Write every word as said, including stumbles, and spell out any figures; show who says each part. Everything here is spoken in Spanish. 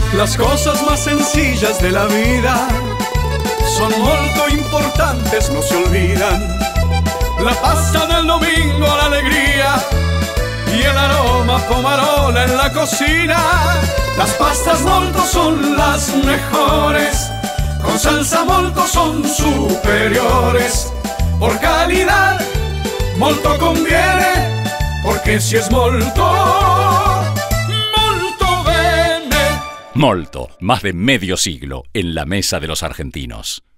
Speaker 1: Las cosas más sencillas de la vida son molto importantes, no se olvidan. La pasta del domingo, la alegría y el aroma pomarola en la cocina. Las pastas molto son las mejores, con salsa molto son superiores. Por calidad molto conviene, porque si es molto, molto bene.
Speaker 2: Molto, más de medio siglo en la mesa de los argentinos.